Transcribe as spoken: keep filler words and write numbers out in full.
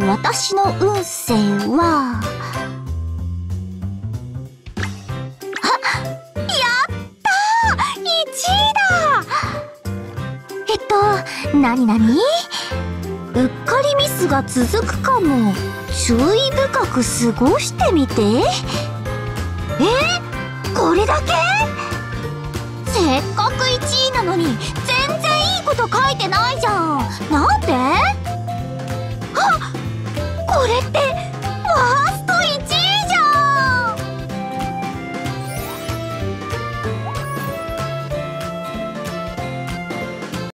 私の運勢は、あ、やったー !いちい だ。えっと、なになに？うっかりミスが続くかも。注意深く過ごしてみて。え？これだけ？せっかくいちいなのに全然いいこと書いてないじゃん。なんで？あ、これって